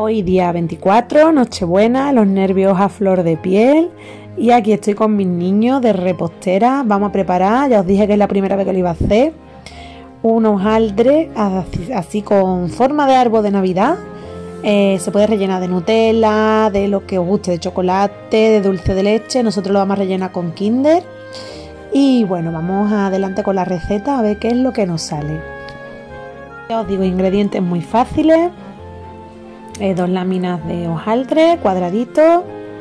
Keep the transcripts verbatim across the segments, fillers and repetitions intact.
Hoy día veinticuatro, Nochebuena, los nervios a flor de piel y aquí estoy con mis niños de repostera. Vamos a preparar, ya os dije que es la primera vez que lo iba a hacer, un hojaldre así, así con forma de árbol de Navidad. Eh, se puede rellenar de Nutella, de lo que os guste, de chocolate, de dulce de leche. Nosotros lo vamos a rellenar con Kinder. Y bueno, vamos adelante con la receta a ver qué es lo que nos sale. Ya os digo, ingredientes muy fáciles. Eh, dos láminas de hojaldre, cuadraditos,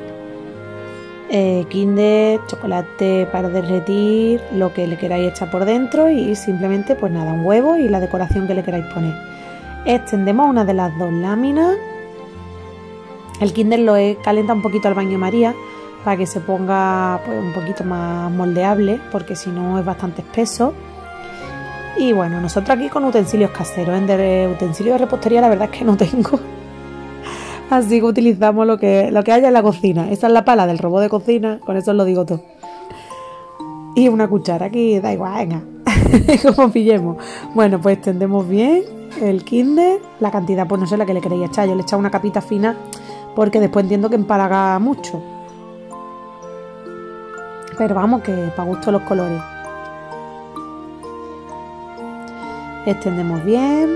eh, Kinder, chocolate para derretir, lo que le queráis echar por dentro y simplemente pues nada, un huevo y la decoración que le queráis poner. Extendemos una de las dos láminas. El Kinder lo he calentado un poquito al baño María para que se ponga pues un poquito más moldeable, porque si no es bastante espeso. Y bueno, nosotros aquí con utensilios caseros, en de utensilios de repostería la verdad es que no tengo. Así que utilizamos lo que, lo que haya en la cocina. Esa es la pala del robot de cocina, con eso os lo digo todo. Y una cuchara, aquí da igual, venga, como pillemos. Bueno, pues extendemos bien el Kinder, la cantidad, pues no sé la que le queréis echar. Yo le he echado una capita fina porque después entiendo que empalaga mucho. Pero vamos, que para gusto los colores. Extendemos bien.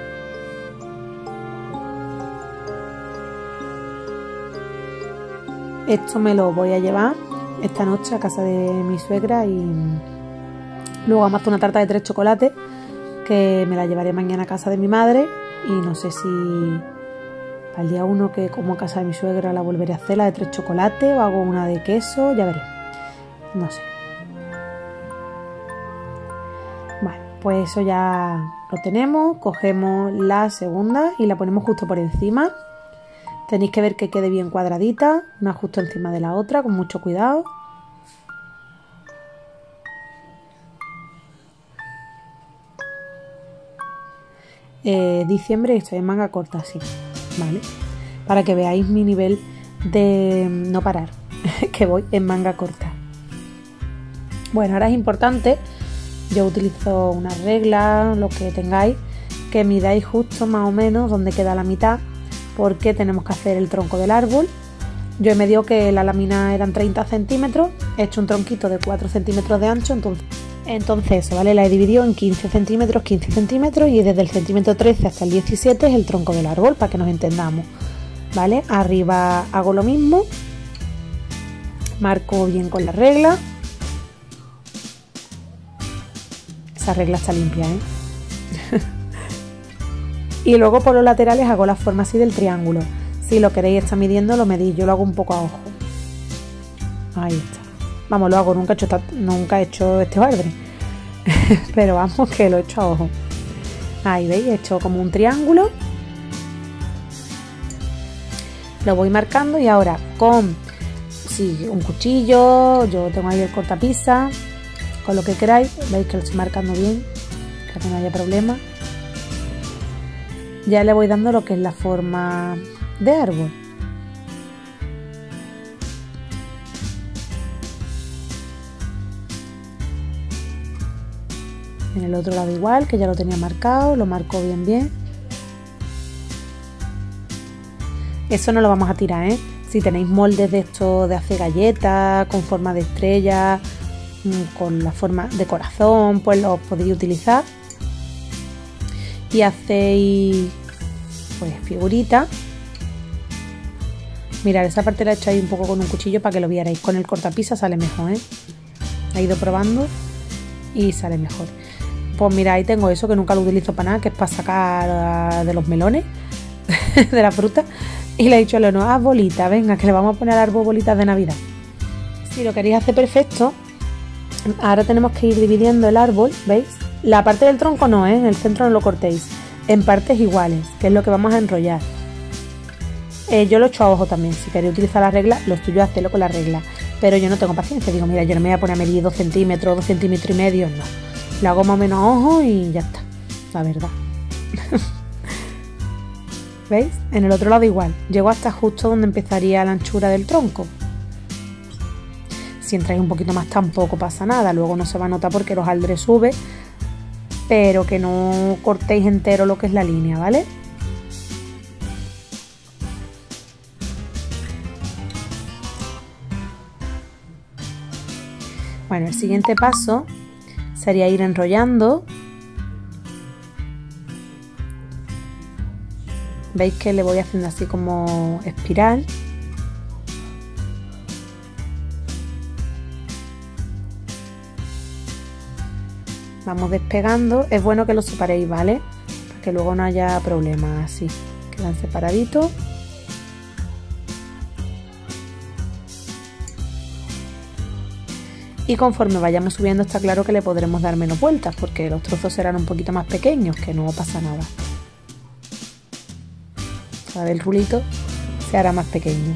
Esto me lo voy a llevar esta noche a casa de mi suegra y luego vamos a hacer una tarta de tres chocolates que me la llevaré mañana a casa de mi madre y no sé si para el día uno que como a casa de mi suegra la volveré a hacer, la de tres chocolates, o hago una de queso, ya veré, no sé. Bueno, pues eso ya lo tenemos, cogemos la segunda y la ponemos justo por encima. Tenéis que ver que quede bien cuadradita, una justo encima de la otra, con mucho cuidado. Eh, diciembre estoy en manga corta, sí, ¿vale? Para que veáis mi nivel de no parar, que voy en manga corta. Bueno, ahora es importante, yo utilizo una regla, lo que tengáis, que midáis justo más o menos donde queda la mitad, porque tenemos que hacer el tronco del árbol. Yo he medido que la lámina eran treinta centímetros, he hecho un tronquito de cuatro centímetros de ancho, entonces, entonces eso, ¿vale? La he dividido en quince centímetros, quince centímetros y desde el centímetro trece hasta el diecisiete es el tronco del árbol, para que nos entendamos, ¿vale? Arriba hago lo mismo, marco bien con la regla. Esa regla está limpia, ¿eh? Y luego por los laterales hago la forma así del triángulo. Si lo queréis estar midiendo, lo medís. Yo lo hago un poco a ojo. Ahí está. Vamos, lo hago. Nunca he hecho, nunca he hecho este hojaldre. Pero vamos, que lo he hecho a ojo. Ahí veis, he hecho como un triángulo. Lo voy marcando y ahora con sí, un cuchillo. Yo tengo ahí el cortapisa. Con lo que queráis. Veis que lo estoy marcando bien. Para que no haya problema. Ya le voy dando lo que es la forma de árbol. En el otro lado igual, que ya lo tenía marcado, lo marco bien bien. Eso no lo vamos a tirar, ¿eh? Si tenéis moldes de estos de hacer galletas, con forma de estrella, con la forma de corazón, pues los podéis utilizar. Y hacéis pues figuritas. Mirad, esa parte la he hecho ahí un poco con un cuchillo para que lo vierais. Con el cortapisa sale mejor, ¿eh? He ido probando y sale mejor. Pues mirad, ahí tengo eso que nunca lo utilizo para nada, que es para sacar de los melones, de la fruta. Y le he dicho a Leonor, haz bolitas, venga, que le vamos a poner al árbol bolitas de Navidad. Si lo queréis hacer perfecto, ahora tenemos que ir dividiendo el árbol, ¿veis? La parte del tronco no, ¿eh? En el centro no lo cortéis, en partes iguales, que es lo que vamos a enrollar. Eh, yo lo he hecho a ojo también, si queréis utilizar la regla, lo suyo es hacerlo con la regla. Pero yo no tengo paciencia, digo, mira, yo no me voy a poner a medir dos centímetros, dos centímetros y medio, no. Lo hago más o menos a ojo y ya está, la verdad. ¿Veis? En el otro lado igual, llego hasta justo donde empezaría la anchura del tronco. Si entráis un poquito más tampoco pasa nada, luego no se va a notar porque el hojaldre sube, pero que no cortéis entero lo que es la línea, ¿vale? Bueno, el siguiente paso sería ir enrollando. Veis que le voy haciendo así como espiral. Vamos despegando. Es bueno que los separéis, ¿vale? Para que luego no haya problemas. Así, quedan separaditos. Y conforme vayamos subiendo está claro que le podremos dar menos vueltas porque los trozos serán un poquito más pequeños, que no pasa nada. Cada vez el rulito se hará más pequeño.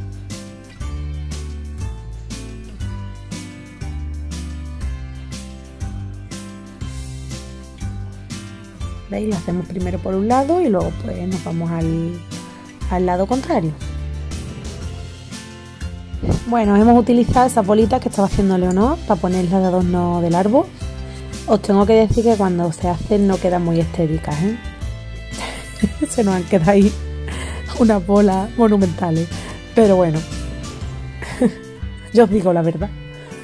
¿Veis? Lo hacemos primero por un lado y luego pues nos vamos al, al lado contrario. Bueno, hemos utilizado esas bolitas que estaba haciendo Leonor para ponerlas de adorno del árbol. Os tengo que decir que cuando se hacen no quedan muy estéticas, ¿eh? Se nos han quedado ahí unas bolas monumentales. Pero bueno, yo os digo la verdad.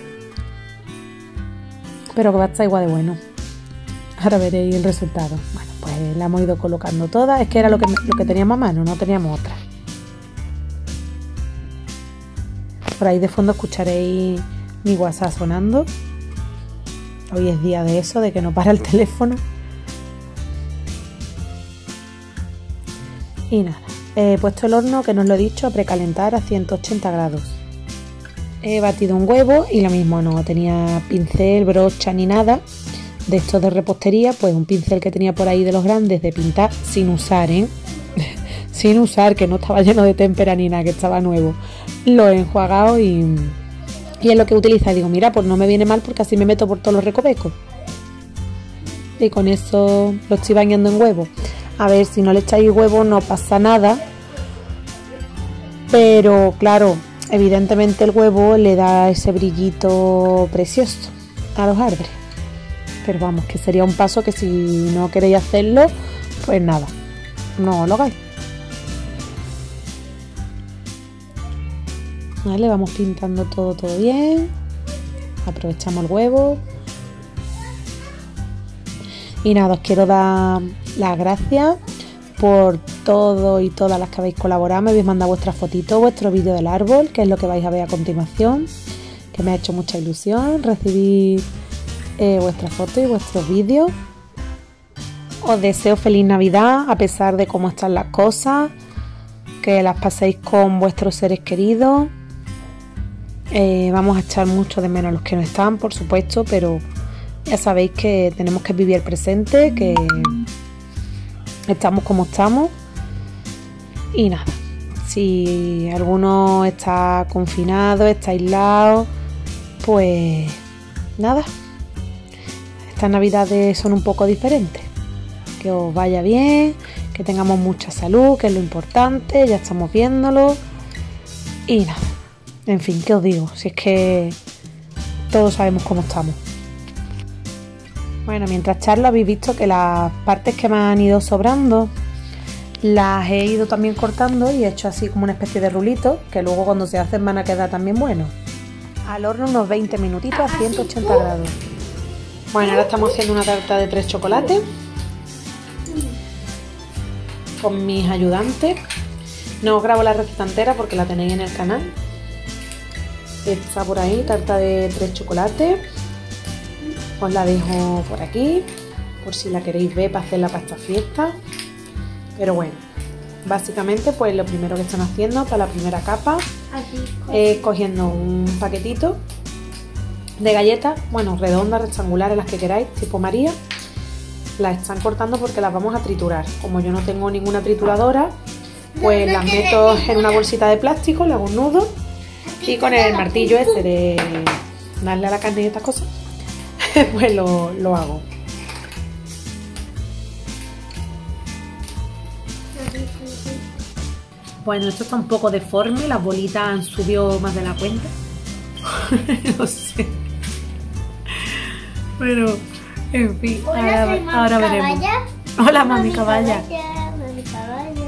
Pero que va a estar igual de bueno. Ahora veréis el resultado. Bueno, pues la hemos ido colocando todas. Es que era lo que, lo que teníamos a mano, no teníamos otra. Por ahí de fondo escucharéis mi WhatsApp sonando. Hoy es día de eso, de que no para el teléfono. Y nada, he puesto el horno, que no os lo he dicho, a precalentar a ciento ochenta grados. He batido un huevo y lo mismo, no tenía pincel, brocha ni nada de estos de repostería, pues un pincel que tenía por ahí de los grandes de pintar sin usar, ¿eh? Sin usar, que no estaba lleno de témpera ni nada, que estaba nuevo. Lo he enjuagado y, y es lo que utilizo. Y digo, mira, pues no me viene mal porque así me meto por todos los recovecos. Y con eso lo estoy bañando en huevo. A ver, si no le echáis huevo no pasa nada. Pero claro, evidentemente el huevo le da ese brillito precioso a los árboles. Pero vamos, que sería un paso que si no queréis hacerlo, pues nada, no lo hagáis. Vale, vamos pintando todo, todo bien. Aprovechamos el huevo. Y nada, os quiero dar las gracias por todo y todas las que habéis colaborado. Me habéis mandado vuestras fotitos, vuestro vídeo del árbol, que es lo que vais a ver a continuación. Que me ha hecho mucha ilusión recibir eh, vuestras fotos y vuestros vídeos. Os deseo feliz Navidad, a pesar de cómo están las cosas. Que las paséis con vuestros seres queridos. Eh, vamos a echar mucho de menos a los que no están, por supuesto, pero ya sabéis que tenemos que vivir el presente, que estamos como estamos. Y nada, si alguno está confinado, está aislado, pues nada, estas navidades son un poco diferentes. Que os vaya bien, que tengamos mucha salud, que es lo importante, ya estamos viéndolo. Y nada, en fin, ¿qué os digo? Si es que todos sabemos cómo estamos. Bueno, mientras charlo habéis visto que las partes que me han ido sobrando las he ido también cortando y he hecho así como una especie de rulito, que luego cuando se hacen van a quedar también buenos. Al horno unos veinte minutitos a ciento ochenta grados. Bueno, ahora estamos haciendo una tarta de tres chocolates con mis ayudantes. No os grabo la receta entera porque la tenéis en el canal. Está por ahí, tarta de tres chocolates. Os la dejo por aquí, por si la queréis ver para hacerla para esta fiesta. Pero bueno, básicamente pues lo primero que están haciendo para la primera capa es cogiendo un paquetito de galletas, bueno, redondas, rectangulares, las que queráis, tipo María. Las están cortando porque las vamos a triturar. Como yo no tengo ninguna trituradora, pues las meto en una bolsita de plástico, le hago un nudo y con el martillo ese de darle a la carne y estas cosas, pues lo, lo hago. Bueno, esto está un poco deforme, las bolitas han subido más de la cuenta. No sé. Pero, en fin, Hola, ahora, mami ahora veremos. Caballa. Hola, mami caballa. Mami caballa.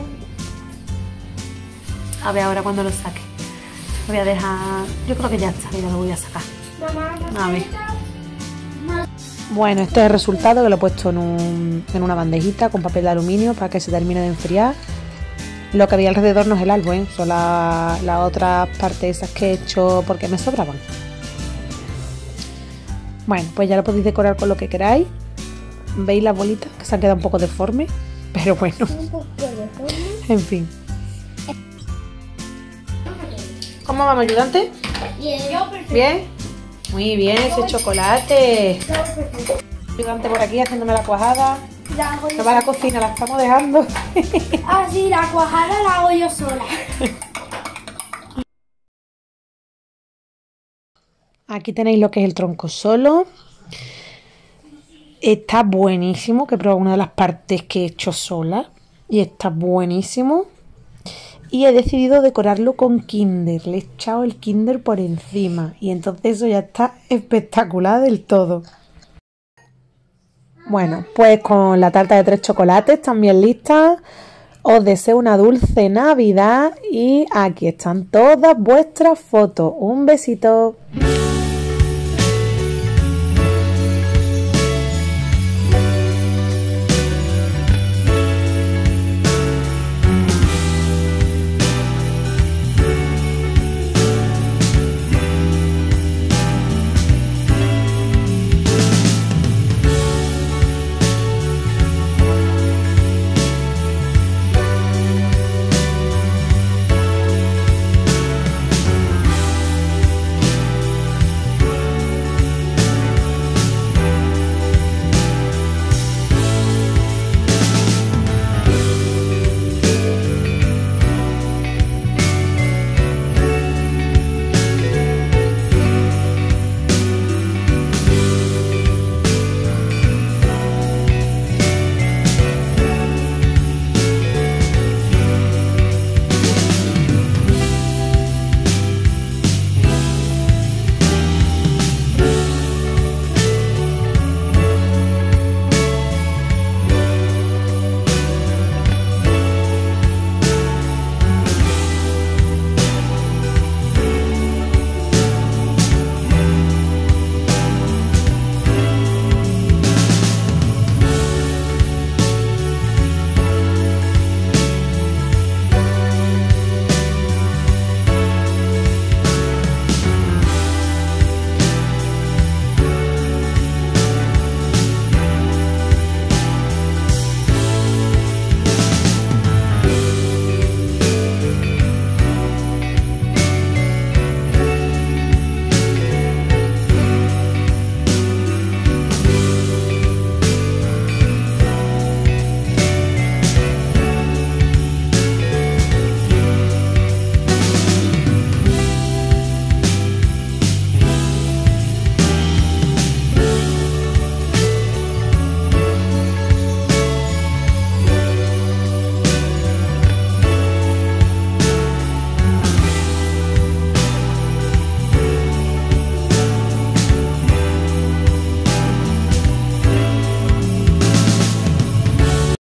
A ver ahora cuando lo saque. Lo voy a dejar, yo creo que ya está, mira, lo voy a sacar. A ver. Bueno, este es el resultado, que lo he puesto en, un, en una bandejita con papel de aluminio para que se termine de enfriar. Lo que había alrededor no es el árbol, ¿eh? Son las la otras partes esas que he hecho porque me sobraban. Bueno, pues ya lo podéis decorar con lo que queráis. ¿Veis las bolitas? Que se han quedado un poco deformes, pero bueno. En fin. ¿Cómo vamos, ayudante? Bien. ¿Bien? Muy bien, ese chocolate. Ayudante por aquí haciéndome la cuajada. No va a la cocina, la estamos dejando. Ah, sí, la cuajada la hago yo sola. Aquí tenéis lo que es el tronco solo. Está buenísimo, que he probado una de las partes que he hecho sola. Y está buenísimo. Y he decidido decorarlo con Kinder. Le he echado el Kinder por encima. Y entonces eso ya está espectacular del todo. Bueno, pues con la tarta de tres chocolates también lista. Os deseo una dulce Navidad. Y aquí están todas vuestras fotos. Un besito.